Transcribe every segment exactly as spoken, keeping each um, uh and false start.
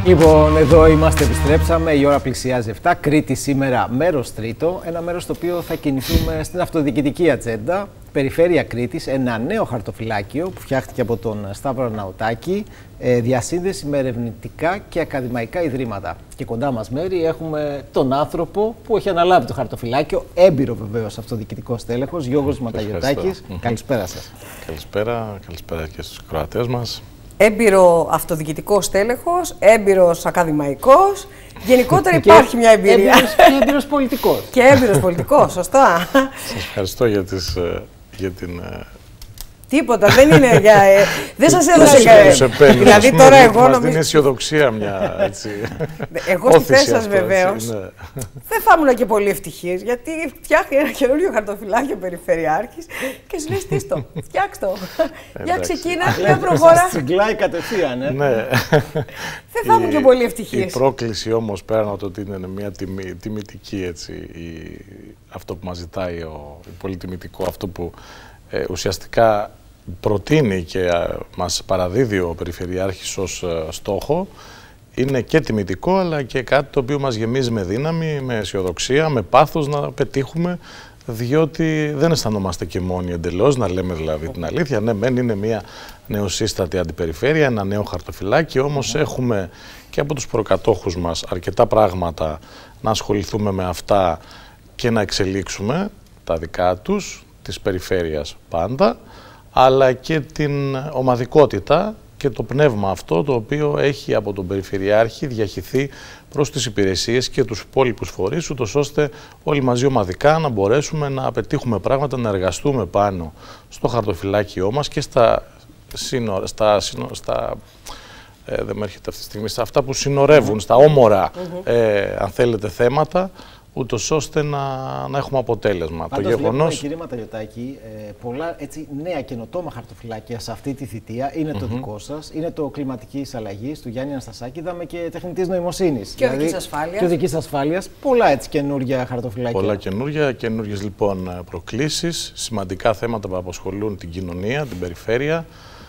Λοιπόν, εδώ είμαστε, επιστρέψαμε. Η ώρα πλησιάζει επτά. Κρήτη σήμερα, μέρος τρίτο. Ένα μέρος στο οποίο θα κινηθούμε στην αυτοδιοικητική ατζέντα. Περιφέρεια Κρήτης, ένα νέο χαρτοφυλάκιο που φτιάχτηκε από τον Σταύρο Αρναουτάκη. Ε, διασύνδεση με ερευνητικά και ακαδημαϊκά ιδρύματα. Και κοντά μας μέρη έχουμε τον άνθρωπο που έχει αναλάβει το χαρτοφυλάκιο, έμπειρο βεβαίως αυτοδιοικητικός τέλεχος, Γιώργος Ματαγιωτάκης. Καλησπέρα σας. Καλησπέρα, καλησπέρα και στους Κροατές μας. Έμπειρο αυτοδιοικητικός τέλεχος, έμπειρος ακαδημαϊκός. Γενικότερα υπάρχει μια εμπειρία. Έμπειρος, και έμπειρος πολιτικός. Και έμπειρος πολιτικός, σωστά. Σας ευχαριστώ για, τις, για την... Τίποτα, δεν είναι για... Ε, δεν σας έδωσε κανένα. Δηλαδή τώρα εγώ νομίζω... νομίζω... είναι αισιοδοξία μια έτσι... Εγώ στη θέση σας βεβαίως ναι. δεν θα ήμουν και πολύ ευτυχής, γιατί φτιάχνει ένα καινούριο χαρτοφυλάκιο περιφερειάρχης και σου λέει στήστο, φτιάξ' το. Για ξεκίνα, για προχώρα. Σας τσιγκλάει κατευθείαν, ε. Ναι. Δεν θα ήμουν και πολύ ευτυχής. Η πρόκληση όμως, πέραν από το ότι είναι μια τιμή, τιμητική, έτσι, η, αυτό που μας ζητάει ο, η πολυτιμητικό, αυτό που ε, ουσιαστικά προτείνει και α, μας παραδίδει ο Περιφερειάρχης ως α, στόχο, είναι και τιμητικό, αλλά και κάτι το οποίο μας γεμίζει με δύναμη, με αισιοδοξία, με πάθος να πετύχουμε, διότι δεν αισθανόμαστε και μόνοι εντελώς, να λέμε δηλαδή την αλήθεια. Ναι, μεν είναι μια νεοσύστατη αντιπεριφέρεια, ένα νέο χαρτοφυλάκι, όμως mm. έχουμε και από τους προκατόχους μας αρκετά πράγματα να ασχοληθούμε με αυτά και να εξελίξουμε τα δικά τους, της περιφέρειας πάντα, αλλά και την ομαδικότητα και το πνεύμα αυτό το οποίο έχει από τον Περιφερειάρχη διαχυθεί προς τις υπηρεσίες και τους υπόλοιπους φορείς, ούτως ώστε όλοι μαζί ομαδικά να μπορέσουμε να πετύχουμε πράγματα, να εργαστούμε πάνω στο χαρτοφυλάκιό μας και στα σύνορα, στα, στα ε, δεν με έρχεται αυτή τη στιγμή, στα αυτά που συνορεύουν, στα όμορα, mm-hmm. ε, αν θέλετε, θέματα, ούτως ώστε να, να έχουμε αποτέλεσμα. Πάντως, το γεγονός... βλέπουμε, κύριε Ματαγιωτάκη, ε, πολλά έτσι, νέα καινοτόμα χαρτοφυλάκια σε αυτή τη θητεία. Είναι mm-hmm. το δικό σας, είναι το κλιματικής αλλαγής του Γιάννη Αναστασάκη, είδαμε και τεχνητής νοημοσύνης. Και δηλαδή, οδικής ασφάλειας. Και οδικής ασφάλειας. Πολλά έτσι καινούργια χαρτοφυλάκια. Πολλά καινούργια, καινούργιες λοιπόν προκλήσεις, σημαντικά θέματα που απασχολούν την κοινωνία, την περιφέρεια,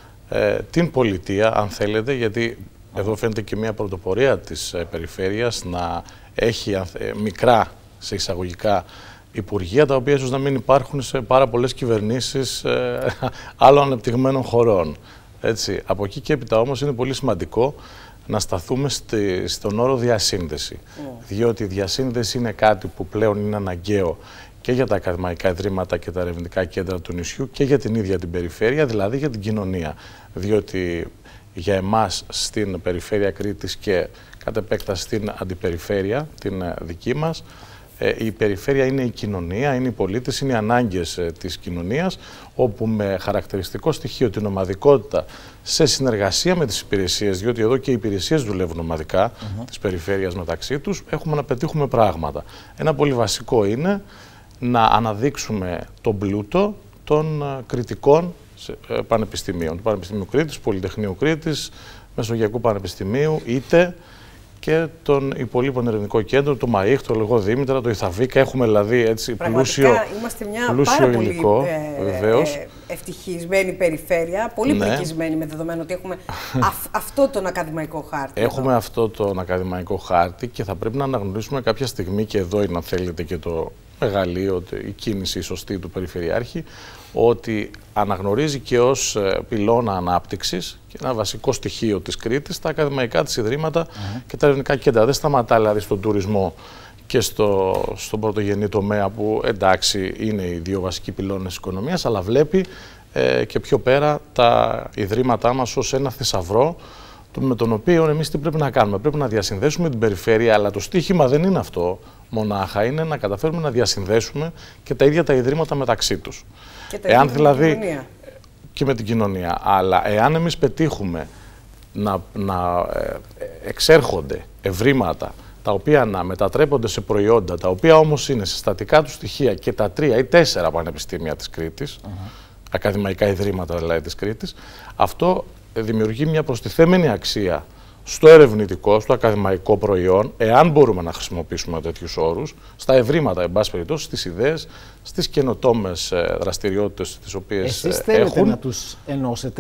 ε, την πολιτεία, αν θέλετε, γιατί mm-hmm. εδώ φαίνεται και μια πρωτοπορία της ε, περιφέρειας να έχει μικρά σε εισαγωγικά υπουργεία, τα οποία ίσως να μην υπάρχουν σε πάρα πολλές κυβερνήσεις ε, άλλων ανεπτυγμένων χωρών. Έτσι. Από εκεί και έπειτα όμως είναι πολύ σημαντικό να σταθούμε στη, στον όρο διασύνδεση. Mm. Διότι η διασύνδεση είναι κάτι που πλέον είναι αναγκαίο και για τα ακαδημαϊκά ιδρύματα και τα ερευνητικά κέντρα του νησιού και για την ίδια την περιφέρεια, δηλαδή για την κοινωνία. Διότι για εμάς στην περιφέρεια Κρήτης και κατ' επέκταση στην αντιπεριφέρεια, την δική μας, η περιφέρεια είναι η κοινωνία, είναι οι πολίτες, είναι οι ανάγκες της κοινωνίας, όπου με χαρακτηριστικό στοιχείο την ομαδικότητα σε συνεργασία με τις υπηρεσίες, διότι εδώ και οι υπηρεσίες δουλεύουν ομαδικά uh-huh. της περιφέρειας μεταξύ τους, έχουμε να πετύχουμε πράγματα. Ένα πολύ βασικό είναι να αναδείξουμε τον πλούτο των κριτικών πανεπιστημίων, του Πανεπιστημίου Κρήτης, Πολυτεχνείου Κρήτης, Μεσογειακού Πανεπιστημίου, είτε και των υπολείπων ερευνητικών κέντρων, το ΜΑΙΧ, το Λεγό Δήμητρα, το ΙΘΑΒΙΚΑ. Έχουμε δηλαδή έτσι πλούσιο, είμαστε μια πλούσιο πάρα υλικό, πολύ ε, βεβαίως. Ε, ευτυχισμένη περιφέρεια, πολύ ναι. πληκισμένη με δεδομένο ότι έχουμε αυ, αυτό τον ακαδημαϊκό χάρτη. Έχουμε εδώ. αυτό τον ακαδημαϊκό χάρτη και θα πρέπει να αναγνωρίσουμε κάποια στιγμή, και εδώ είναι αν θέλετε και το μεγαλείο, η κίνηση σωστή του Περιφερειάρχη, ότι αναγνωρίζει και ως πυλώνα ανάπτυξης και ένα βασικό στοιχείο της Κρήτης τα ακαδημαϊκά της ιδρύματα mm-hmm. και τα ερευνητικά κέντρα. Δεν σταματά δηλαδή στον τουρισμό και στο, στον πρωτογενή τομέα που εντάξει είναι οι δύο βασικοί πυλώνες της οικονομίας, αλλά βλέπει ε, και πιο πέρα τα ιδρύματά μας ως ένα θησαυρό με τον οποίο εμείς τι πρέπει να κάνουμε. Πρέπει να διασυνδέσουμε την περιφέρεια, αλλά το στίχημα δεν είναι αυτό μονάχα, είναι να καταφέρουμε να διασυνδέσουμε και τα ίδια τα ιδρύματα μεταξύ τους. Και τα εάν δηλαδή, με την κοινωνία. Και με την κοινωνία. Αλλά εάν εμείς πετύχουμε να, να εξέρχονται ευρήματα τα οποία να μετατρέπονται σε προϊόντα, τα οποία όμως είναι σε στατικά του στοιχεία και τα τρία ή τέσσερα πανεπιστήμια της Κρήτης, uh-huh. ακαδημαϊκά ιδρύματα δηλαδή της Κρήτης, αυτό δημιουργεί μια προστιθέμενη αξία στο ερευνητικό, στο ακαδημαϊκό προϊόν, εάν μπορούμε να χρησιμοποιήσουμε τέτοιους όρους, στα ευρήματα, εν πάση περιπτώσει, στις ιδέες, στις καινοτόμες δραστηριότητες τις οποίες Εσείς θέλετε έχουν. να τους ενώσετε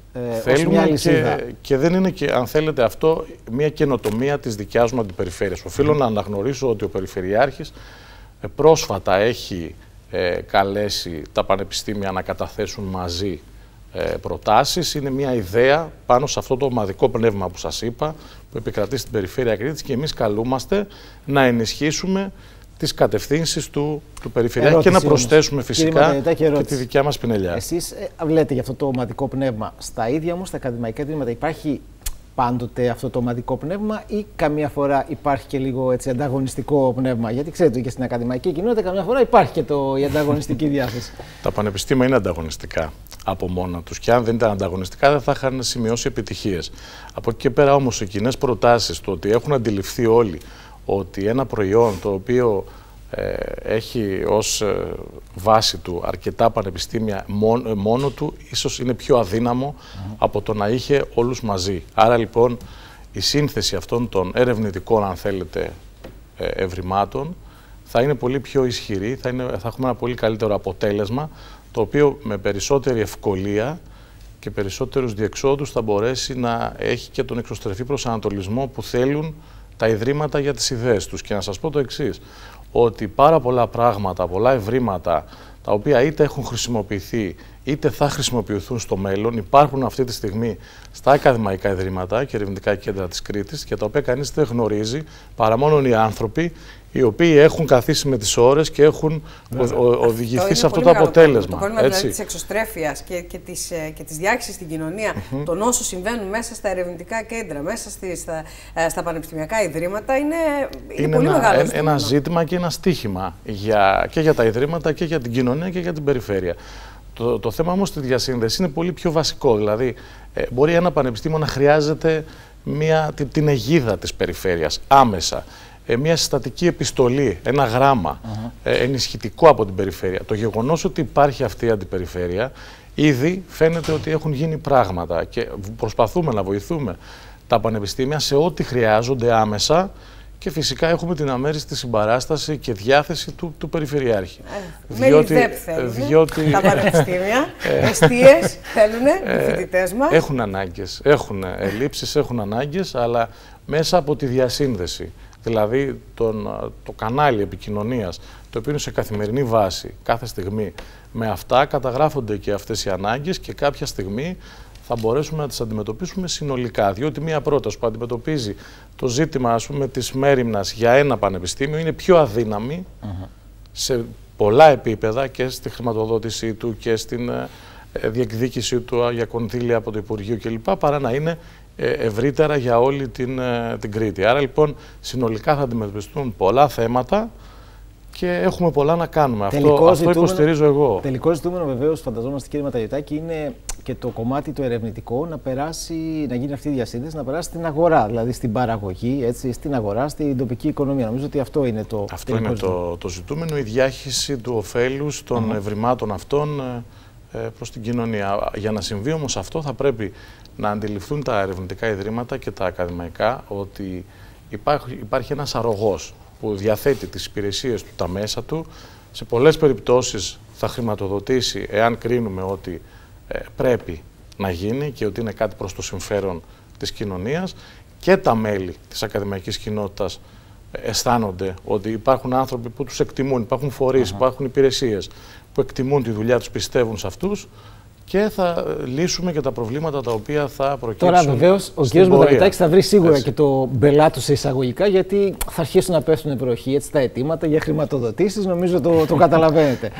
ε, θέλουμε και, και δεν είναι, και, αν θέλετε, αυτό μια καινοτομία της δικιάς μου αντιπεριφέρειας. Οφείλω mm. να αναγνωρίσω ότι ο Περιφερειάρχης ε, πρόσφατα έχει ε, καλέσει τα πανεπιστήμια να καταθέσουν μαζί ε, προτάσεις. Είναι μια ιδέα πάνω σε αυτό το ομαδικό πνεύμα που σας είπα, που επικρατεί στην Περιφέρεια Κρήτης, και εμείς καλούμαστε να ενισχύσουμε τις κατευθύνσεις του, του Περιφερειάρχη και να προσθέσουμε όμως, φυσικά και, και τη δικιά μας πινελιά. Εσείς ε, λέτε για αυτό το ομαδικό πνεύμα. Στα ίδια όμως τα ακαδημαϊκά ιδρύματα υπάρχει πάντοτε αυτό το ομαδικό πνεύμα ή καμία φορά υπάρχει και λίγο έτσι, ανταγωνιστικό πνεύμα? Γιατί ξέρετε και στην ακαδημαϊκή κοινότητα καμιά φορά υπάρχει και το, η ανταγωνιστική διάθεση. Τα πανεπιστήμια είναι ανταγωνιστικά από μόνα τους, και αν δεν ήταν ανταγωνιστικά δεν θα είχαν σημειώσει επιτυχίες. Από εκεί και πέρα όμως οι κοινές προτάσεις, το ότι έχουν αντιληφθεί όλοι ότι ένα προϊόν το οποίο ε, έχει ως ε, βάση του αρκετά πανεπιστήμια μόνο, μόνο του, ίσως είναι πιο αδύναμο mm. από το να είχε όλους μαζί. Άρα λοιπόν η σύνθεση αυτών των ερευνητικών, αν θέλετε, ε, ευρημάτων θα είναι πολύ πιο ισχυρή, θα, είναι, θα έχουμε ένα πολύ καλύτερο αποτέλεσμα, το οποίο με περισσότερη ευκολία και περισσότερους διεξόδους θα μπορέσει να έχει και τον εξωστρεφή προσανατολισμό που θέλουν τα ιδρύματα για τις ιδέες τους. Και να σας πω το εξής, ότι πάρα πολλά πράγματα, πολλά ευρήματα, τα οποία είτε έχουν χρησιμοποιηθεί είτε θα χρησιμοποιηθούν στο μέλλον, υπάρχουν αυτή τη στιγμή στα ακαδημαϊκά ιδρύματα και ερευνητικά κέντρα της Κρήτης, και τα οποία κανείς δεν γνωρίζει παρά μόνο οι άνθρωποι οι οποίοι έχουν καθίσει με τις ώρες και έχουν ο, ο, οδηγηθεί σε αυτό το αποτέλεσμα. Το πρόβλημα δηλαδή της εξωστρέφειας και, και της, και της διάχυσης στην κοινωνία mm-hmm. των όσων συμβαίνουν μέσα στα ερευνητικά κέντρα, μέσα στη, στα, στα πανεπιστημιακά ιδρύματα, είναι, είναι, είναι πολύ ένα, μεγάλο ένα, ένα ζήτημα και ένα στίχημα για, και για τα ιδρύματα και για την κοινωνία και για την περιφέρεια. Το, το θέμα όμως στη διασύνδεση είναι πολύ πιο βασικό. Δηλαδή, ε, μπορεί ένα πανεπιστήμιο να χρειάζεται μια, την, την αιγίδα της περιφέρειας άμεσα. Ε, μια συστατική επιστολή, ένα γράμμα uh-huh. ε, ενισχυτικό από την περιφέρεια. Το γεγονός ότι υπάρχει αυτή η αντιπεριφέρεια, ήδη φαίνεται ότι έχουν γίνει πράγματα και προσπαθούμε να βοηθούμε τα πανεπιστήμια σε ό,τι χρειάζονται άμεσα, και φυσικά έχουμε την αμέριστη συμπαράσταση και διάθεση του, του Περιφερειάρχη. Ε, διότι, με θέλουν, διότι τα πανεπιστήμια, εστίες θέλουν, οι φοιτητές μας. Έχουν ανάγκες, έχουν ελλείψεις, έχουν ανάγκες, αλλά μέσα από τη διασύνδεση. Δηλαδή τον, το κανάλι επικοινωνίας, το οποίο είναι σε καθημερινή βάση κάθε στιγμή, με αυτά καταγράφονται και αυτές οι ανάγκες, και κάποια στιγμή θα μπορέσουμε να τις αντιμετωπίσουμε συνολικά. Διότι μία πρόταση που αντιμετωπίζει το ζήτημα, ας πούμε, της μέριμνας για ένα πανεπιστήμιο είναι πιο αδύναμη uh-huh. σε πολλά επίπεδα, και στη χρηματοδότησή του και στην ε, διεκδίκησή του για κονδύλια από το Υπουργείο κλπ, παρά να είναι ευρύτερα για όλη την, την Κρήτη. Άρα λοιπόν συνολικά θα αντιμετωπιστούν πολλά θέματα και έχουμε πολλά να κάνουμε. Αυτό, αυτό υποστηρίζω εγώ. Τελικό ζητούμενο βεβαίως, φανταζόμαστε κύριε Ματαγιωτάκη, είναι και το κομμάτι το ερευνητικό να περάσει, να γίνει αυτή η διασύνδεση, να περάσει στην αγορά, δηλαδή στην παραγωγή, έτσι, στην αγορά, στην τοπική οικονομία. Νομίζω ότι αυτό είναι το Αυτό είναι το, το ζητούμενο, η διάχυση του ωφέλους των mm-hmm. ευρημάτων αυτών ε, προς την κοινωνία. Για να συμβεί όμως αυτό θα πρέπει να αντιληφθούν τα ερευνητικά ιδρύματα και τα ακαδημαϊκά ότι υπάρχει, υπάρχει ένας αρρωγός που διαθέτει τις υπηρεσίες του, τα μέσα του. Σε πολλές περιπτώσεις θα χρηματοδοτήσει, εάν κρίνουμε ότι ε, πρέπει να γίνει και ότι είναι κάτι προς το συμφέρον της κοινωνίας, και τα μέλη της ακαδημαϊκής κοινότητας αισθάνονται ότι υπάρχουν άνθρωποι που τους εκτιμούν, υπάρχουν φορείς, uh-huh. υπάρχουν υπηρεσίες που εκτιμούν τη δουλειά τους, πιστεύουν σε αυτούς, και θα λύσουμε και τα προβλήματα τα οποία θα προκύψουν. Τώρα βεβαίως ο κ. Ματαγιωτάκης θα βρει σίγουρα έτσι. και το μπελάτο σε εισαγωγικά, γιατί θα αρχίσουν να πέφτουν βροχή έτσι, τα αιτήματα για χρηματοδοτήσεις, νομίζω το, το καταλαβαίνετε.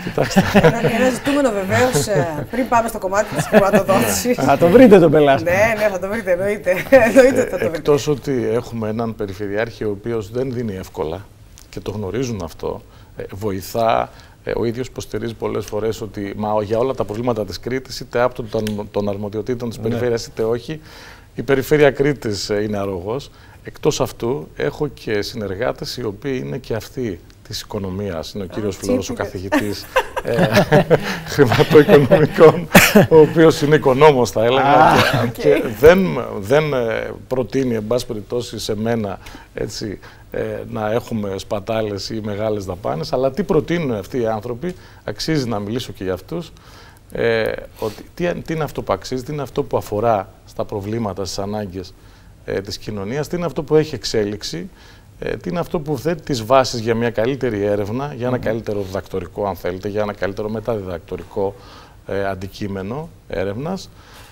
Ένα ζητούμενο βεβαίως, πριν πάμε στο κομμάτι της χρηματοδότησης. Θα το βρείτε τον πελάτη. Ναι, ναι, θα το βρείτε, εννοείται. εννοείται θα το βρείτε. Εκτός ότι έχουμε έναν περιφερειάρχη ο οποίος δεν δίνει εύκολα, και το γνωρίζουν αυτό, βοηθά. Ο ίδιος υποστηρίζει πολλές φορές ότι μα, για όλα τα προβλήματα της Κρήτης, είτε άπτω των, των αρμοδιοτήτων της ναι. περιφέρειας είτε όχι, η περιφέρεια Κρήτης είναι αρρωγός. Εκτός αυτού, έχω και συνεργάτες οι οποίοι είναι και αυτοί της οικονομίας. Είναι ο κύριος Φλόρος, ο καθηγητής ε, χρηματοοικονομικών, ο οποίος είναι οικονόμος, θα έλεγα, ah, και, okay. και δεν, δεν προτείνει, εν πάση περιπτώσει, σε μένα έτσι, ε, να έχουμε σπατάλες ή μεγάλες δαπάνες, αλλά τι προτείνουν αυτοί οι άνθρωποι, αξίζει να μιλήσω και για αυτούς, Ε, ότι τι, τι είναι αυτό που αξίζει, τι είναι αυτό που αφορά στα προβλήματα, στις ανάγκες ε, της κοινωνίας, τι είναι αυτό που έχει εξέλιξη, ε, τι είναι αυτό που θέτει τις βάσεις για μια καλύτερη έρευνα, για ένα mm. καλύτερο διδακτορικό, αν θέλετε, για ένα καλύτερο μεταδιδακτορικό ε, αντικείμενο έρευνας,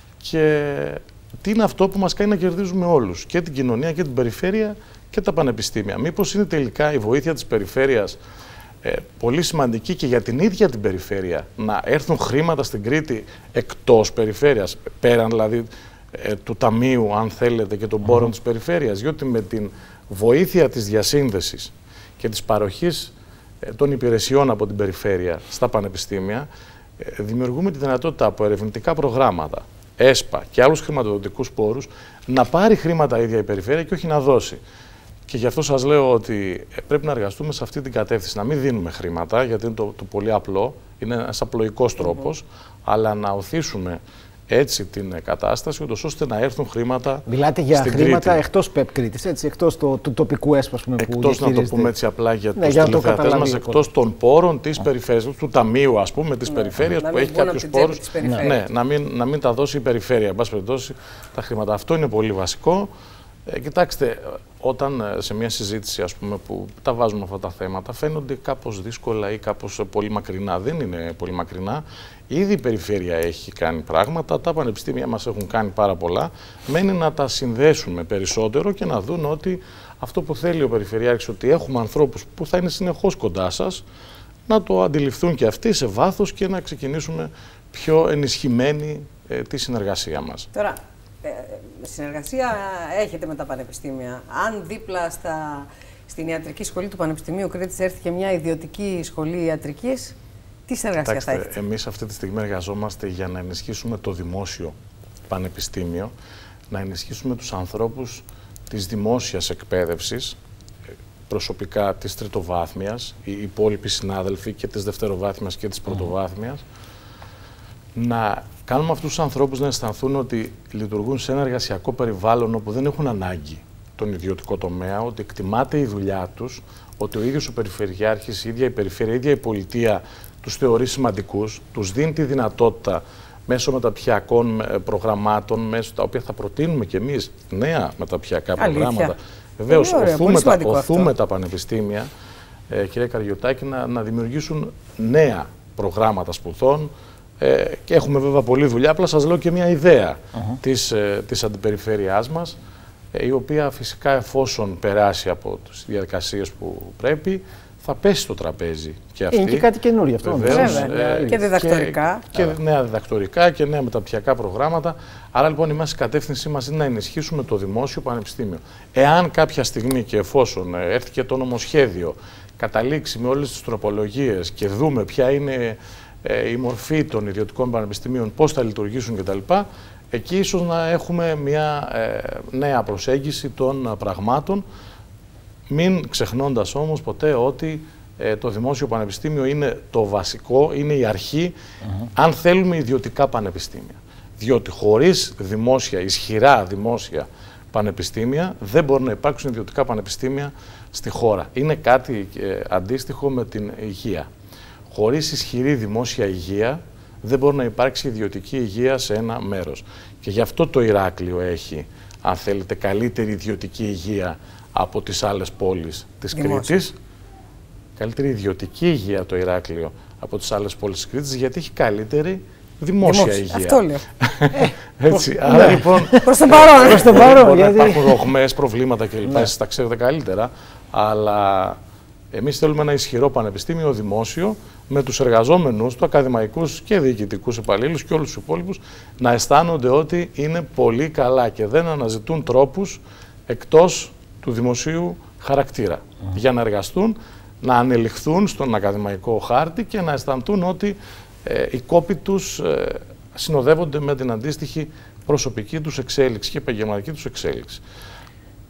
και τι είναι αυτό που μας κάνει να κερδίζουμε όλους, και την κοινωνία και την περιφέρεια και τα πανεπιστήμια. Μήπως είναι τελικά η βοήθεια της περιφέρειας ε, πολύ σημαντική και για την ίδια την περιφέρεια, να έρθουν χρήματα στην Κρήτη εκτός περιφέρειας, πέραν δηλαδή ε, του ταμείου, αν θέλετε, και των πόρων mm. της περιφέρειας, διότι με την βοήθεια της διασύνδεσης και της παροχής ε, των υπηρεσιών από την περιφέρεια στα πανεπιστήμια, ε, δημιουργούμε τη δυνατότητα από ερευνητικά προγράμματα, ΕΣΠΑ και άλλους χρηματοδοτικούς πόρους, να πάρει χρήματα η ίδια η περιφέρεια και όχι να δώσει. Και γι' αυτό σας λέω ότι πρέπει να εργαστούμε σε αυτή την κατεύθυνση, να μην δίνουμε χρήματα, γιατί είναι το, το πολύ απλό, είναι ένας απλοϊκός τρόπος, mm-hmm. αλλά να οθήσουμε έτσι την κατάσταση, ούτως ώστε να έρθουν χρήματα. Μιλάτε για χρήματα εκτός ΠΕΠ Κρήτης, έτσι, εκτός το, του τοπικού ΕΣΠΑ, που εκτός, να το πούμε έτσι απλά για ναι, τους τηλεθεατές μας, εκτός των πόρων της περιφέρειας, του ταμείου, ας πούμε, της ναι, περιφέρειας που έχει κάποιους πόρους. Ναι, να μην, να μην τα δώσει η περιφέρεια, εν πάση περιπτώσει, τα χρήματα. Αυτό είναι πολύ βασικό. Ε, κοιτάξτε, όταν σε μια συζήτηση, ας πούμε, που τα βάζουμε αυτά τα θέματα, φαίνονται κάπως δύσκολα ή κάπως πολύ μακρινά. Δεν είναι πολύ μακρινά. Ήδη η περιφέρεια έχει κάνει πράγματα, τα πανεπιστήμια μας έχουν κάνει πάρα πολλά. Μένει να τα συνδέσουμε περισσότερο και να δουν ότι αυτό που θέλει ο Περιφερειάρχης, ότι έχουμε ανθρώπους που θα είναι συνεχώς κοντά σας, να το αντιληφθούν και αυτοί σε βάθος και να ξεκινήσουμε πιο ενισχυμένη ε, τη συνεργασία μας. Τώρα, ε, συνεργασία έχετε με τα πανεπιστήμια. Αν δίπλα στα, στην ιατρική σχολή του Πανεπιστημίου Κρήτης έρθει και μια ιδιωτική σχολή ιατρικής, τι συνεργασία Κοιτάξτε, θα έχετε? Εμείς αυτή τη στιγμή εργαζόμαστε για να ενισχύσουμε το δημόσιο πανεπιστήμιο, να ενισχύσουμε τους ανθρώπους της δημόσιας εκπαίδευσης, προσωπικά της τριτοβάθμιας, οι υπόλοιποι συνάδελφοι και της δευτεροβάθμιας και της πρωτοβάθμιας, mm. να κάνουμε αυτούς τους ανθρώπους να αισθανθούν ότι λειτουργούν σε ένα εργασιακό περιβάλλον όπου δεν έχουν ανάγκη τον ιδιωτικό τομέα, ότι εκτιμάται η δουλειά τους, ότι ο ίδιος ο Περιφερειάρχης, η ίδια η περιφέρεια, η ίδια η πολιτεία τους θεωρεί σημαντικούς, τους δίνει τη δυνατότητα μέσω μεταπτυχιακών προγραμμάτων, μέσω τα οποία θα προτείνουμε κι εμείς νέα μεταπτυχιακά προγράμματα. Βεβαίως, οθούμε, τα, οθούμε τα πανεπιστήμια, ε, κύριε Καριωτάκη, να, να δημιουργήσουν νέα προγράμματα σπουδών. Ε, και έχουμε βέβαια πολλή δουλειά, απλά σας λέω και μια ιδέα uh-huh. της, ε, της αντιπεριφέρειάς μας, ε, η οποία φυσικά, εφόσον περάσει από τις διαδικασίες που πρέπει, θα πέσει στο τραπέζι και αυτή. Είναι και κάτι καινούριο αυτό. Βεβαίως, βέβαια, ε, και διδακτορικά. Και, και νέα διδακτορικά και νέα μεταπτυχιακά προγράμματα. Άρα λοιπόν η κατεύθυνσή μας είναι να ενισχύσουμε το δημόσιο πανεπιστήμιο. Εάν κάποια στιγμή και εφόσον έρθει και το νομοσχέδιο, καταλήξει με όλες τις τροπολογίες και δούμε ποια είναι ε, η μορφή των ιδιωτικών πανεπιστημίων, πώς θα λειτουργήσουν κτλ., εκεί ίσως να έχουμε μια ε, νέα προσέγγιση των πραγμάτων, μην ξεχνώντας όμως ποτέ ότι ε, το δημόσιο πανεπιστήμιο είναι το βασικό, είναι η αρχή, mm-hmm. αν θέλουμε ιδιωτικά πανεπιστήμια. Διότι χωρίς δημόσια, ισχυρά δημόσια πανεπιστήμια, δεν μπορεί να υπάρξουν ιδιωτικά πανεπιστήμια στη χώρα. Είναι κάτι ε, αντίστοιχο με την υγεία. Χωρίς ισχυρή δημόσια υγεία, δεν μπορεί να υπάρξει ιδιωτική υγεία σε ένα μέρος. Και γι' αυτό το Ηράκλειο έχει, αν θέλετε, καλύτερη ιδιωτική υγεία από τις άλλες πόλεις της δημόσια. Κρήτης. Καλύτερη ιδιωτική υγεία το Ηράκλειο από τις άλλες πόλεις της Κρήτης, γιατί έχει καλύτερη δημόσια, δημόσια. υγεία. Αυτό λέω. Έτσι, άρα λοιπόν, προς τον παρόν. Προς τον παρόν, γιατί υπάρχουν ρογμές, προβλήματα κλπ. Ναι. Εσείς τα ξέρετε καλύτερα, αλλά εμείς θέλουμε ένα ισχυρό πανεπιστήμιο δημόσιο, με τους εργαζόμενους, τους ακαδημαϊκούς και διοικητικούς υπαλλήλους και όλους τους υπόλοιπους, να αισθάνονται ότι είναι πολύ καλά και δεν αναζητούν τρόπους εκτός του δημοσίου χαρακτήρα mm. για να εργαστούν, να ανελιχθούν στον ακαδημαϊκό χάρτη και να αισθανθούν ότι ε, οι κόποι τους ε, συνοδεύονται με την αντίστοιχη προσωπική τους εξέλιξη και επαγγελματική τους εξέλιξη. Άρα λοιπόν, προς τον παρόν, προς τον παρόν, γιατί υπάρχουν ρογμές, προβλήματα κλπ. Εσείς τα ξέρετε καλύτερα, αλλά εμείς θέλουμε ένα ισχυρό πανεπιστήμιο δημόσιο, με τους εργαζόμενους, τους ακαδημαϊκούς και διοικητικούς υπαλλήλους και όλους τους υπόλοιπους, να αισθάνονται ότι είναι πολύ καλά και δεν αναζητούν τρόπους εκτός του δημοσίου χαρακτήρα για να εργαστούν, να ανελιχθούν στον ακαδημαϊκό χάρτη και να αισθανθούν ότι ε, οι κόποι τους ε, συνοδεύονται με την αντίστοιχη προσωπική τους εξέλιξη.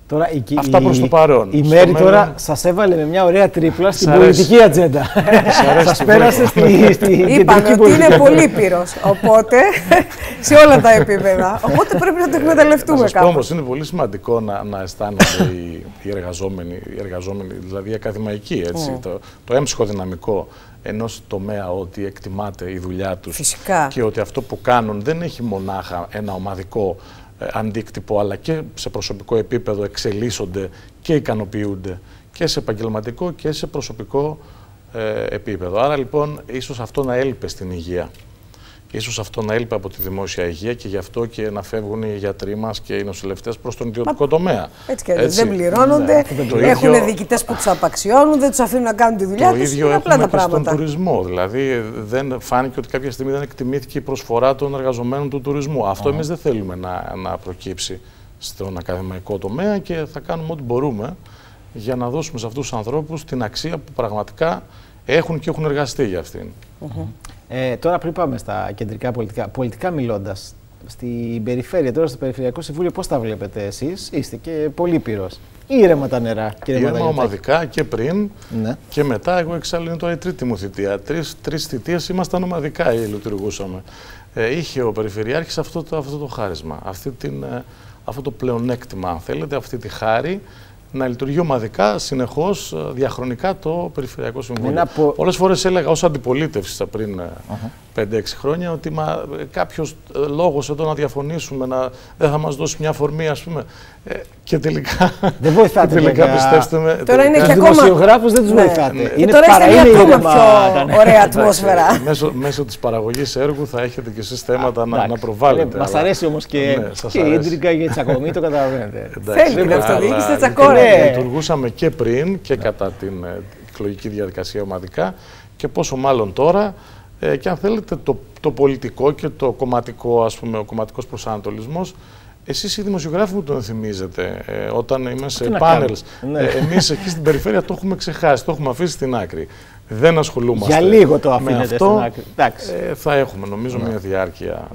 Τώρα, η, αυτά προς το παρόν. Η Μέρη τώρα σας έβαλε με μια ωραία τρίπλα στην πολιτική ατζέντα. Σας πέρασε στη, στη Είπαμε ότι πολιτική. Είναι πολύ πύρος, οπότε σε όλα τα επίπεδα. Οπότε πρέπει να το εκμεταλλευτούμε κάπως. κάπως. Όμως είναι πολύ σημαντικό να, να αισθάνονται οι, οι, εργαζόμενοι, οι εργαζόμενοι, δηλαδή οι ακαδημαϊκοί, έτσι, mm. το, το έμψυχο δυναμικό ενός τομέα, ότι εκτιμάται η δουλειά τους. Φυσικά. Και ότι αυτό που κάνουν δεν έχει μονάχα ένα ομαδικό αντίκτυπο, αλλά και σε προσωπικό επίπεδο εξελίσσονται και ικανοποιούνται και σε επαγγελματικό και σε προσωπικό ε, επίπεδο. Άρα λοιπόν ίσως αυτό να έλειπε στην υγεία. Ίσως αυτό να έλειπε από τη δημόσια υγεία και γι' αυτό και να φεύγουν οι γιατροί μας και οι νοσηλευτές προς τον ιδιωτικό Μα, τομέα. Έτσι και έτσι. Δεν πληρώνονται, ναι, έχουν ίδιο, διοικητές που τους απαξιώνουν, δεν τους αφήνουν να κάνουν τη δουλειά τους. Το ίδιο έχουμε και στον τουρισμό. Δηλαδή δεν φάνηκε ότι κάποια στιγμή δεν εκτιμήθηκε η προσφορά των εργαζομένων του τουρισμού. Αυτό uh -huh. εμείς δεν θέλουμε να, να προκύψει στον ακαδημαϊκό τομέα και θα κάνουμε ό,τι μπορούμε για να δώσουμε σε αυτούς τους ανθρώπους την αξία που πραγματικά έχουν και έχουν εργαστεί για αυτήν. Uh -huh. Ε, τώρα πριν πάμε στα κεντρικά πολιτικά, πολιτικά μιλώντας, στην περιφέρεια, τώρα στο Περιφερειακό Συμβούλιο, πώς τα βλέπετε εσείς? Είστε και πολύ πυρός. Ήρεμα τα νερά, κύριε Ήρεμα Ματαγιωτάκη. Ομαδικά και πριν ναι. και μετά. Εγώ εξάλλου είναι τώρα η τρίτη μου θητεία. Τρεις, τρεις θητείες ήμασταν ομαδικά ή λειτουργούσαμε. Ε, είχε ο Περιφερειάρχης αυτό το, αυτό το χάρισμα, αυτή την, αυτό το πλεονέκτημα, αν θέλετε, αυτή τη χάρη, να λειτουργεί ομαδικά, συνεχώς, διαχρονικά το Περιφερειακό Συμβούλιο. Απο... Πολλές φορές έλεγα ως αντιπολίτευση πριν πέντε έξι uh -huh. χρόνια ότι μα, κάποιος λόγος εδώ να διαφωνήσουμε, να, δεν θα μας δώσει μια αφορμή, ας πούμε. Ε, και τελικά, δεν βοηθάτε, και τελικά πιστέψτε με. Τώρα είναι και ακόμα... δημοσιογράφους δεν τους ναι. βοηθάτε. Ναι. Είναι τώρα είστε μια ακόμα πιο ωραία ατμόσφαιρα. μέσω, μέσω της παραγωγής έργου θα έχετε και εσείς θέματα να, να προβάλλετε. Μας αρέσει όμως και η ίντρικα και η τσακωμή, το καταλαβαίνετε. Θέλει την αυτοδιοίκηση, τα τσακώνεται. Λειτουργούσαμε και πριν και κατά την εκλογική διαδικασία ομαδικά και πόσο μάλλον τώρα. Ε, και αν θέλετε το, το πολιτικό και το κομματικό, ας πούμε, ο κομματικός προσανατολισμός, εσείς οι δημοσιογράφοι μου τον θυμίζετε ε, όταν είμαι σε πάνελς. Ναι. Ε, εμείς εκεί στην περιφέρεια το έχουμε ξεχάσει, το έχουμε αφήσει στην άκρη. Δεν ασχολούμαστε. Για λίγο το αφήνετε αυτό, στην άκρη. Ε, θα έχουμε νομίζω ναι. μια διάρκεια.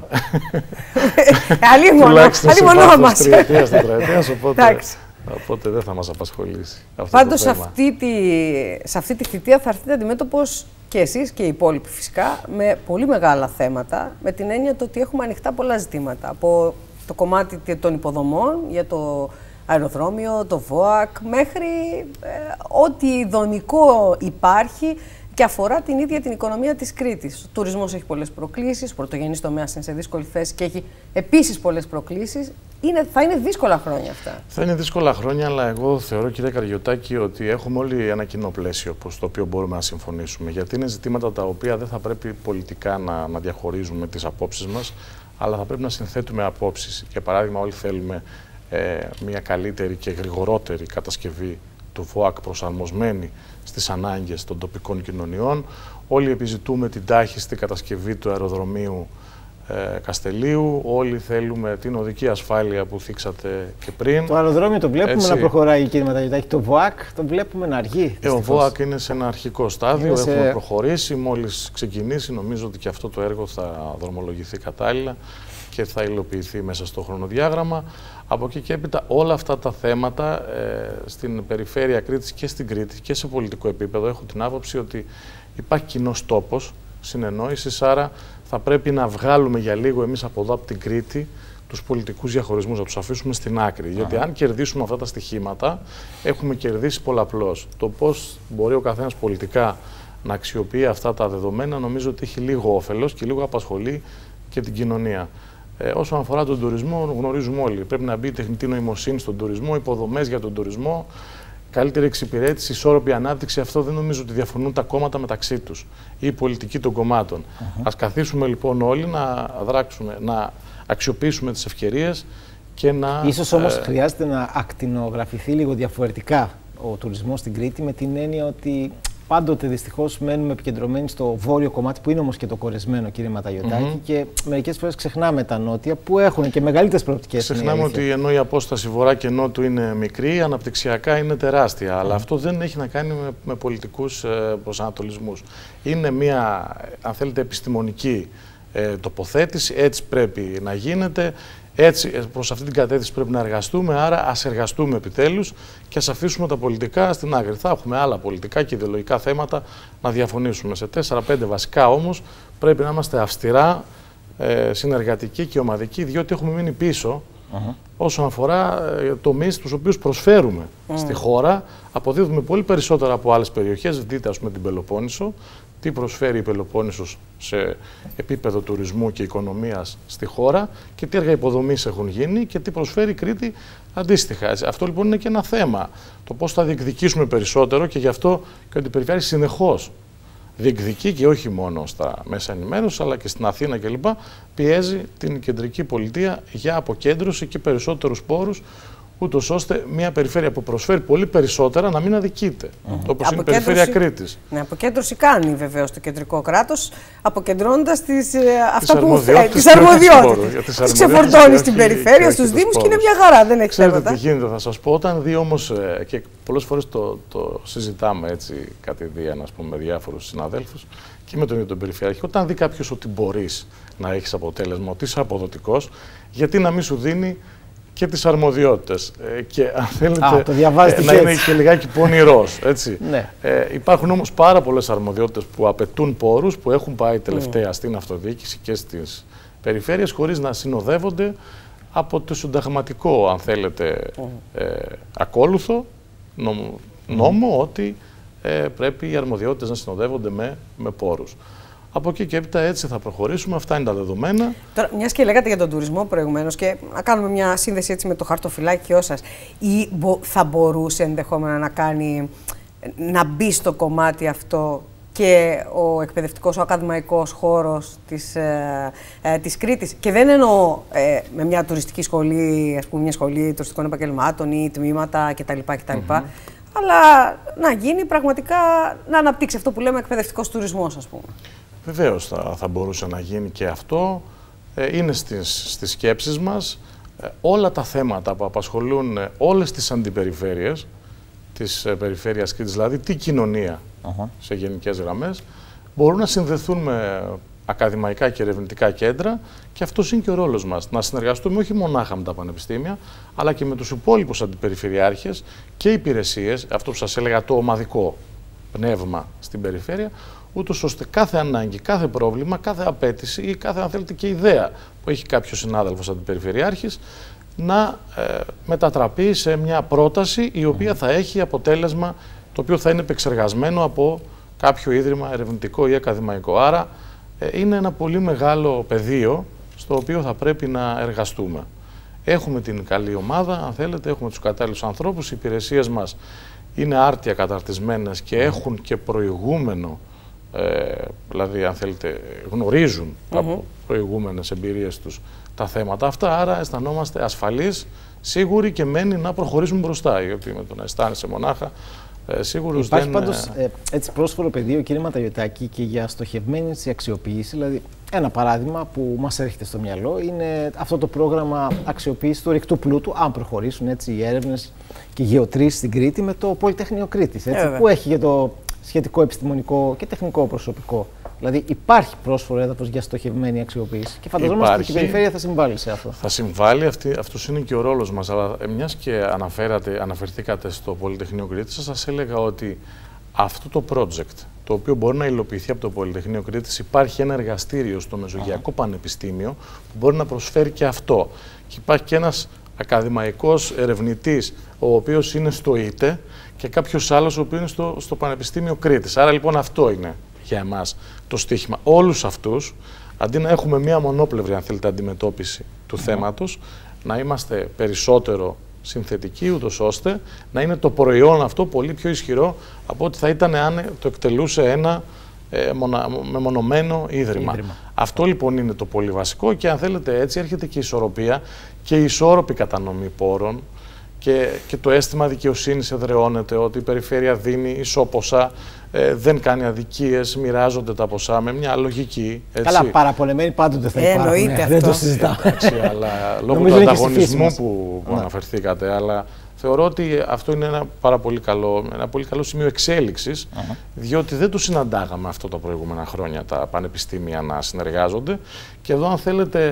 Αλλή μόνο μας. Τριετίας, τετραετίας, οπότε... Οπότε δεν θα μας απασχολήσει. Πάντως σε αυτή, τη, σε αυτή τη θητεία θα έρθετε αντιμέτωπος και εσείς και οι υπόλοιποι φυσικά με πολύ μεγάλα θέματα, με την έννοια το ότι έχουμε ανοιχτά πολλά ζητήματα. Από το κομμάτι των υποδομών για το αεροδρόμιο, το ΒΟΑΚ, μέχρι ε, ό,τι ειδονικό υπάρχει και αφορά την ίδια την οικονομία της Κρήτης. Ο τουρισμός έχει πολλές προκλήσεις, ο πρωτογενής τομέας είναι σε δύσκολη θέση και έχει επίσης πολλές προκλήσεις. Είναι, θα είναι δύσκολα χρόνια αυτά. Θα είναι δύσκολα χρόνια, αλλά εγώ θεωρώ, κύριε Καραγιωτάκη, ότι έχουμε όλοι ένα κοινό πλαίσιο προς το οποίο μπορούμε να συμφωνήσουμε. Γιατί είναι ζητήματα τα οποία δεν θα πρέπει πολιτικά να, να διαχωρίζουμε τις απόψεις μας, αλλά θα πρέπει να συνθέτουμε απόψεις. Για παράδειγμα, όλοι θέλουμε ε, μια καλύτερη και γρηγορότερη κατασκευή του ΒΟΑΚ προσαρμοσμένη στις ανάγκες των τοπικών κοινωνιών. Όλοι επιζητούμε την τάχιστη κατασκευή του αεροδρομίου ε, Καστελίου. Όλοι θέλουμε την οδική ασφάλεια που θίξατε και πριν. Το αεροδρόμιο το βλέπουμε Έτσι. να προχωράει, κύριε Ματαγιωτάκη. Το ΒΟΑΚ το βλέπουμε να αργεί. Ε, ο ΒΟΑΚ είναι σε ένα αρχικό στάδιο. Σε... Έχουμε προχωρήσει. Μόλις ξεκινήσει, νομίζω ότι και αυτό το έργο θα δρομολογηθεί κατάλληλα και θα υλοποιηθεί μέσα στο χρονοδιάγραμμα. Από εκεί και έπειτα όλα αυτά τα θέματα ε, στην περιφέρεια Κρήτης και στην Κρήτη και σε πολιτικό επίπεδο έχω την άποψη ότι υπάρχει κοινός τόπος συνεννόησης, άρα θα πρέπει να βγάλουμε για λίγο εμείς από εδώ από την Κρήτη τους πολιτικούς διαχωρισμούς, να τους αφήσουμε στην άκρη. Uh-huh. Γιατί αν κερδίσουμε αυτά τα στοιχήματα έχουμε κερδίσει πολλαπλώς. Το πώς μπορεί ο καθένας πολιτικά να αξιοποιεί αυτά τα δεδομένα νομίζω ότι έχει λίγο όφελος και λίγο απασχολεί και την κοινωνία. Ε, όσον αφορά τον τουρισμό, γνωρίζουμε όλοι. Πρέπει να μπει η τεχνητή νοημοσύνη στον τουρισμό, υποδομές για τον τουρισμό, καλύτερη εξυπηρέτηση, ισόρροπη ανάπτυξη. Αυτό δεν νομίζω ότι διαφωνούν τα κόμματα μεταξύ τους ή η πολιτική των κομμάτων. Uh-huh. Ας καθίσουμε λοιπόν όλοι να δράξουμε, να αξιοποιήσουμε τις ευκαιρίες και να. Ίσως όμως ε... χρειάζεται να ακτινογραφηθεί λίγο διαφορετικά ο τουρισμός στην Κρήτη, με την έννοια ότι πάντοτε δυστυχώς μένουμε επικεντρωμένοι στο βόρειο κομμάτι, που είναι όμως και το κορεσμένο, κύριε Ματαγιωτάκη, mm-hmm. και μερικές φορές ξεχνάμε τα νότια που έχουν και μεγαλύτερες προοπτικές. Ξεχνάμε ότι ενώ η απόσταση βορρά και νότου είναι μικρή, αναπτυξιακά είναι τεράστια. Mm-hmm. Αλλά αυτό δεν έχει να κάνει με, με πολιτικούς ε, προσανατολισμούς. Είναι μια, αν θέλετε, επιστημονική ε, τοποθέτηση, έτσι πρέπει να γίνεται. Έτσι, προς αυτή την κατεύθυνση πρέπει να εργαστούμε, άρα ας εργαστούμε επιτέλους και ας αφήσουμε τα πολιτικά στην άκρη. Θα έχουμε άλλα πολιτικά και ιδεολογικά θέματα να διαφωνήσουμε. Σε τέσσερα πέντε βασικά όμως πρέπει να είμαστε αυστηρά ε, συνεργατικοί και ομαδικοί, διότι έχουμε μείνει πίσω uh-huh. όσον αφορά ε, τομείς τους οποίους προσφέρουμε uh-huh. στη χώρα. Αποδίδουμε πολύ περισσότερα από άλλες περιοχές. Δείτε, ας πούμε, την Πελοπόννησο. Τι προσφέρει η Πελοπόννησος σε επίπεδο τουρισμού και οικονομίας στη χώρα και τι έργα υποδομής έχουν γίνει και τι προσφέρει η Κρήτη αντίστοιχα. Αυτό λοιπόν είναι και ένα θέμα. Το πώς θα διεκδικήσουμε περισσότερο και γι' αυτό και ότι η Περιφέρεια συνεχώς διεκδικεί και όχι μόνο στα μέσα ενημέρωσης αλλά και στην Αθήνα κλπ. Πιέζει την κεντρική πολιτεία για αποκέντρωση και περισσότερους πόρους, ούτως ώστε μια περιφέρεια που προσφέρει πολύ περισσότερα να μην αδικείται. Mm-hmm. Όπως είναι η Περιφέρεια Κρήτης. Ναι, αποκέντρωση κάνει βεβαίως το κεντρικό κράτος, αποκεντρώνοντας τις, ε, αυτά που τις αρμοδιότητες. Τις ξεφορτώνει στην περιφέρεια, στους Δήμους και είναι μια χαρά, δεν έχει θέματα. Ξέρετε τι γίνεται, θα σας πω, όταν δει όμως, ε, και πολλές φορές το, το συζητάμε έτσι κατηδίαν, ας πούμε, με διάφορους συναδέλφους και με τον ίδιο τον Περιφερειάρχη, όταν δει κάποιος ότι μπορείς να έχεις αποτέλεσμα, ότι είσαι αποδοτικός, γιατί να μην σου δίνει και τις αρμοδιότητες ε, και αν θέλετε Α, το ε, να είναι και λιγάκι πονηρός, έτσι. Ναι. Ε, υπάρχουν όμως πάρα πολλές αρμοδιότητες που απαιτούν πόρους, που έχουν πάει τελευταία mm. στην αυτοδιοίκηση και στις περιφέρειες, χωρίς να συνοδεύονται από το συνταγματικό, αν θέλετε, mm. ε, ακόλουθο νόμο, νόμο mm. ότι ε, πρέπει οι αρμοδιότητες να συνοδεύονται με, με πόρους. Από εκεί και έπειτα έτσι θα προχωρήσουμε. Αυτά είναι τα δεδομένα. Τώρα, μιας και λέγατε για τον τουρισμό προηγουμένως και να κάνουμε μια σύνδεση έτσι με το χαρτοφυλάκιό σας, ή θα μπορούσε ενδεχόμενα να κάνει, να μπει στο κομμάτι αυτό και ο εκπαιδευτικός, ο ακαδημαϊκός χώρος της, ε, ε, της Κρήτης. Και δεν εννοώ ε, με μια τουριστική σχολή, ας πούμε, μια σχολή τουριστικών επαγγελμάτων ή τμήματα κτλ. κτλ. Mm-hmm. Αλλά να γίνει πραγματικά, να αναπτύξει αυτό που λέμε εκπαιδευτικός τουρισμός, ας πούμε. Βεβαίως θα, θα μπορούσε να γίνει και αυτό. Ε, είναι στις, στις σκέψεις μας. Ε, όλα τα θέματα που απασχολούν ε, όλες τις αντιπεριφέρειες της ε, περιφέρειας Κρήτης, δηλαδή τη κοινωνία uh-huh. σε γενικές γραμμές, μπορούν να συνδεθούν με ακαδημαϊκά και ερευνητικά κέντρα και αυτός είναι και ο ρόλος μας. Να συνεργαστούμε όχι μονάχα με τα πανεπιστήμια, αλλά και με τους υπόλοιπους αντιπεριφερειάρχες και υπηρεσίες, αυτό που σας έλεγα, το ομαδικό πνεύμα στην περιφέρεια, ούτως ώστε κάθε ανάγκη, κάθε πρόβλημα, κάθε απέτηση ή κάθε, αν θέλετε, και ιδέα που έχει κάποιος συνάδελφος αντιπεριφερειάρχης να ε, μετατραπεί σε μια πρόταση η οποία θα έχει αποτέλεσμα το οποίο θα είναι επεξεργασμένο από κάποιο ίδρυμα ερευνητικό ή ακαδημαϊκό. Άρα ε, είναι ένα πολύ μεγάλο πεδίο στο οποίο θα πρέπει να εργαστούμε. Έχουμε την καλή ομάδα, αν θέλετε, έχουμε τους κατάλληλους ανθρώπους, οι υπηρεσίες μας είναι άρτια καταρτισμένες και έχουν και προηγούμενο, Ε, δηλαδή, αν θέλετε, γνωρίζουν mm-hmm. από προηγούμενες εμπειρίες τους τα θέματα αυτά, άρα αισθανόμαστε ασφαλείς, σίγουροι και μένει να προχωρήσουμε μπροστά, γιατί με το να αισθάνεσαι μονάχα ε, σίγουρος Υπάρχει δεν... πάντως ε, έτσι πρόσφορο πεδίο, κύριε Ματαγιωτάκη, και για στοχευμένη αξιοποίηση. Δηλαδή, ένα παράδειγμα που μας έρχεται στο μυαλό είναι αυτό το πρόγραμμα αξιοποίησης του ρηκτού πλούτου, αν προχωρήσουν έτσι οι έρευνες και οι γεωτρήσεις στην Κρήτη, με το Πολυτεχνείο Κρήτης, έτσι, ε, που έχει για το σχετικό επιστημονικό και τεχνικό προσωπικό. Δηλαδή υπάρχει πρόσφορο έδαφος για στοχευμένη αξιοποίηση. Και φανταζόμαστε ότι η περιφέρεια θα συμβάλλει σε αυτό. Θα συμβάλλει, αυτή, αυτός είναι και ο ρόλος μας. Αλλά μιας και αναφέρατε, αναφερθήκατε στο Πολυτεχνείο Κρήτης, θα σας έλεγα ότι αυτό το project, το οποίο μπορεί να υλοποιηθεί από το Πολυτεχνείο Κρήτης, υπάρχει ένα εργαστήριο στο Μεσογειακό uh-huh. Πανεπιστήμιο που μπορεί να προσφέρει και αυτό. Και υπάρχει και ένας ακαδημαϊκός ερευνητής, ο οποίος είναι στο ΙΤΕ, και κάποιος άλλος ο οποίος είναι στο, στο Πανεπιστήμιο Κρήτης. Άρα λοιπόν αυτό είναι για εμάς το στίχημα. Όλους αυτούς, αντί να έχουμε μία μονόπλευρη, αν θέλετε, αντιμετώπιση του mm. θέματος, να είμαστε περισσότερο συνθετικοί, ούτως ώστε να είναι το προϊόν αυτό πολύ πιο ισχυρό από ό,τι θα ήταν αν το εκτελούσε ένα ε, μονα, μεμονωμένο ίδρυμα. ίδρυμα. Αυτό λοιπόν είναι το πολύ βασικό και αν θέλετε έτσι έρχεται και η ισορροπία και η ισόρροπη κατανομή πόρων. Και, και το αίσθημα δικαιοσύνης εδραιώνεται, ότι η περιφέρεια δίνει ισόπωσα, ε, δεν κάνει αδικίες, μοιράζονται τα ποσά με μια λογική. Έτσι. Καλά, παραπονεμένοι πάντοτε θα υπάρχουν. Εννοείται αυτό. Δεν το συζητάω. Εντάξει, αλλά λόγω του ανταγωνισμού που, που αναφερθήκατε, αλλά θεωρώ ότι αυτό είναι ένα πάρα πολύ καλό, ένα πολύ καλό σημείο εξέλιξης, uh-huh. διότι δεν το συναντάγαμε αυτό τα προηγούμενα χρόνια τα πανεπιστήμια να συνεργάζονται. Και εδώ, αν θέλετε,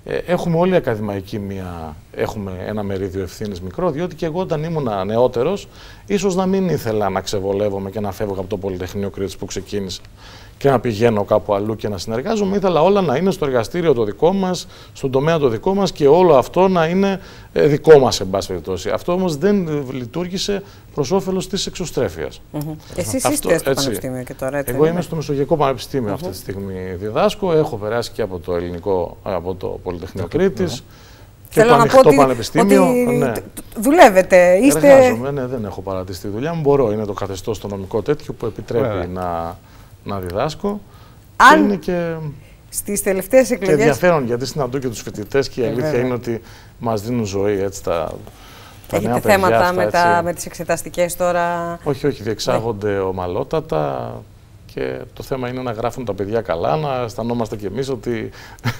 έχουμε όλοι οι ακαδημαϊκοί μια, έχουμε ένα μερίδιο ευθύνης μικρό, διότι και εγώ όταν ήμουν νεότερος, ίσως να μην ήθελα να ξεβολεύομαι και να φεύγω από το Πολυτεχνείο Κρήτης που ξεκίνησα και να πηγαίνω κάπου αλλού και να συνεργάζομαι. Ήθελα όλα να είναι στο εργαστήριο το δικό μας, στον τομέα το δικό μας και όλο αυτό να είναι δικό μας, εν πάση περιπτώσει. Αυτό όμως δεν λειτουργήσε προς όφελος της εξωστρέφειας. Mm-hmm. Εσείς είστε στο Πανεπιστήμιο και τώρα, έτσι? Εγώ είμαι στο Μεσογειακό Πανεπιστήμιο mm-hmm. αυτή τη στιγμή διδάσκω. Έχω περάσει και από το ελληνικό, από το Πολυτεχνείο mm-hmm. Κρήτης. Και θέλω το να πω ότι, πανεπιστήμιο, ότι ναι. δουλεύετε, είστε... Εργάζομαι, ναι, δεν έχω παρατήσει τη δουλειά μου. Μπορώ, είναι το καθεστώς το νομικό τέτοιο που επιτρέπει yeah. να, να διδάσκω. Αν είναι και... στις τελευταίες εκλογές... Και ενδιαφέρον, γιατί συναντώ και τους φοιτητές και η αλήθεια yeah. είναι ότι μας δίνουν ζωή, έτσι, τα, τα Έχετε νέα θέματα παιδιά, αυτά, με, τα, με τις εξεταστικές τώρα? Όχι, όχι, διεξάγονται yeah. ομαλότατα. Και το θέμα είναι να γράφουν τα παιδιά καλά, να αισθανόμαστε κι εμείς ότι,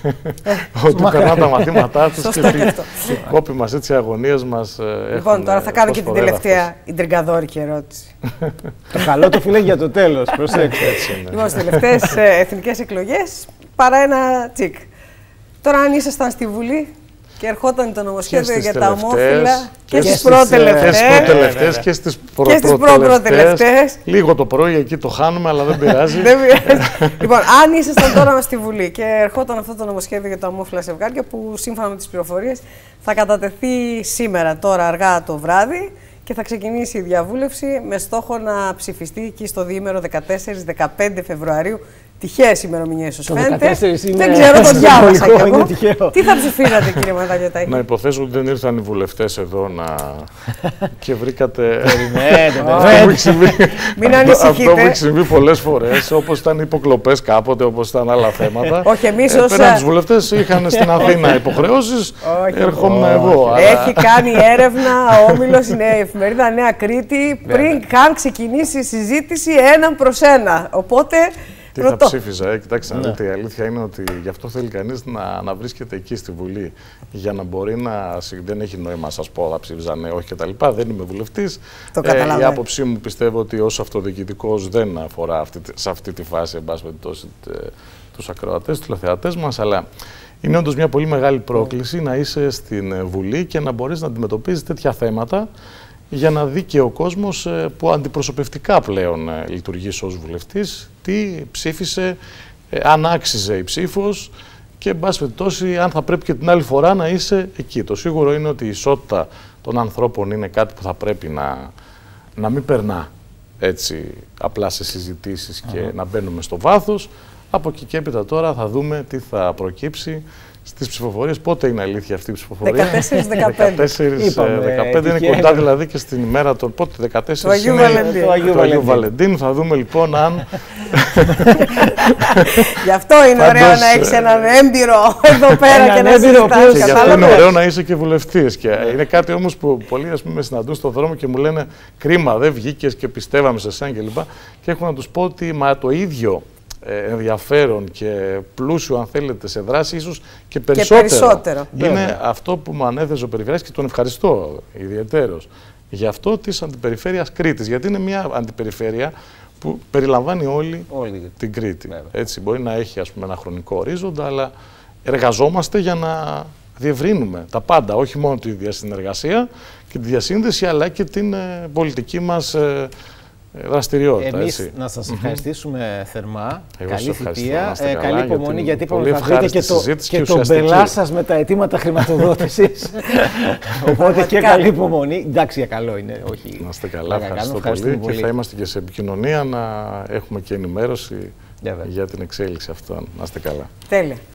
ότι περνάνε τα μαθήματά τους και οι κόποι μας, έτσι, οι αγωνίες μας έχουν. Λοιπόν, τώρα θα κάνω και την τελευταία ιντριγκαδόρικη ερώτηση. Το καλό το φίλε για το τέλος, προσέξτε. Λοιπόν, στις τελευταίες εθνικές εκλογές, παρά ένα τσικ. Τώρα, αν ήσασταν στη Βουλή και ερχόταν το νομοσχέδιο για τα ομόφυλα και, και στις προτελευταίες και στις προπροτελευταίες. Λίγο το πρωί εκεί το χάνουμε, αλλά δεν πειράζει. Λοιπόν, αν ήσασταν τώρα στη Βουλή και ερχόταν αυτό το νομοσχέδιο για τα ομόφυλα ζευγάρια, που σύμφωνα με τις πληροφορίες θα κατατεθεί σήμερα, τώρα αργά το βράδυ, και θα ξεκινήσει η διαβούλευση με στόχο να ψηφιστεί εκεί στο διήμερο δεκατέσσερις με δεκαπέντε Φεβρουαρίου. Τυχαίες ημερομηνίες ίσως φαίνεται. Δεν ξέρω, το διάβασα κι εγώ. Τι θα ψηφίσατε, κύριε Ματαγιωτάκη? Να υποθέσω ότι δεν ήρθαν οι βουλευτές εδώ να... και βρήκατε... Περιμένετε, μην ανησυχείτε. Αυτό που έχει συμβεί πολλές φορές, όπως ήταν υποκλοπές κάποτε, όπως ήταν άλλα θέματα. Όχι, εμείς ως... Πέραν τους βουλευτές είχαν στην Αθήνα υποχρεώσεις, ερχόμουν εγώ. Έχει κάνει έρευνα ο Όμιλος, η εφημερίδα Νέα Κρήτη, πριν καν ξεκινήσει η συζήτηση έναν προς ένα. Οπότε... Τι θα ψήφιζα, ε, κοιτάξτε, ναι. δείτε, η αλήθεια είναι ότι γι' αυτό θέλει κανείς να, να βρίσκεται εκεί στη Βουλή, για να μπορεί να... Δεν έχει νόημα να σας πω, θα ψήφιζα ναι, όχι κτλ. Δεν είμαι βουλευτής. Ε, η άποψή μου πιστεύω ότι ως αυτοδιοικητικός δεν αφορά αυτή, σε αυτή τη φάση, εν πάση περιπτώσει, τους ακροατές, τους τηλεθεατές μας, αλλά είναι όντως μια πολύ μεγάλη πρόκληση mm. να είσαι στην Βουλή και να μπορείς να αντιμετωπίζεις τέτοια θέματα, για να δει και ο κόσμος που αντιπροσωπευτικά πλέον λειτουργείς ως βουλευτής, τι ψήφισε, αν άξιζε η ψήφος και, εν πάση περιπτώσει, αν θα πρέπει και την άλλη φορά να είσαι εκεί. Το σίγουρο είναι ότι η ισότητα των ανθρώπων είναι κάτι που θα πρέπει να, να μην περνά έτσι απλά σε συζητήσεις και uh-huh. να μπαίνουμε στο βάθος. Από εκεί και έπειτα τώρα θα δούμε τι θα προκύψει στις ψηφοφορίες. Πότε είναι αλήθεια αυτή η ψηφοφορία? δεκατέσσερις με δεκαπέντε. δεκατέσσερις με δεκαπέντε είναι κοντά, δηλαδή και στην ημέρα των... Πότε, δεκατέσσερις του Αγίου Βαλεντίνου. Βαλεντίν. Θα δούμε λοιπόν αν... Γι' αυτό είναι ωραίο να έχεις έναν έμπειρο εδώ πέρα και να συζητάς. Και γι' αυτό είναι ωραίο να είσαι και βουλευτής. Και είναι κάτι όμως που πολλοί, ας πούμε, με συναντούν στον δρόμο και μου λένε κρίμα, δεν βγήκες και πιστεύαμε σε εσένα κλπ. Και έχω να τους πω ότι μα το ίδιο ενδιαφέρον και πλούσιο, αν θέλετε, σε δράση, ίσως και περισσότερο. Και περισσότερο. Είναι Βέβαια. αυτό που μου ανέθεσε ο Περιφερειάρχης και τον ευχαριστώ ιδιαιτέρως για αυτό της Αντιπεριφέρειας Κρήτης. Γιατί είναι μια αντιπεριφέρεια που περιλαμβάνει όλη, όλη. την Κρήτη. Έτσι, μπορεί να έχει, ας πούμε, ένα χρονικό ορίζοντα, αλλά εργαζόμαστε για να διευρύνουμε τα πάντα, όχι μόνο τη διασυνεργασία και τη διασύνδεση, αλλά και την ε, πολιτική μας ε, δραστηριότητα. Εμείς έτσι. να σας ευχαριστήσουμε mm-hmm. θερμά. Εγώ καλή θητεία, ε, καλή υπομονή, γιατί πολύ θα βρείτε και το, και το μπελά σας με τα αιτήματα χρηματοδότησης. Οπότε και καλή υπομονή. Εντάξει, για καλό είναι. Όχι, να είστε καλά, ευχαριστώ πολύ. πολύ. Και θα είμαστε και σε επικοινωνία να έχουμε και ενημέρωση yeah, για την εξέλιξη αυτών. Να είστε καλά. Τέλεια.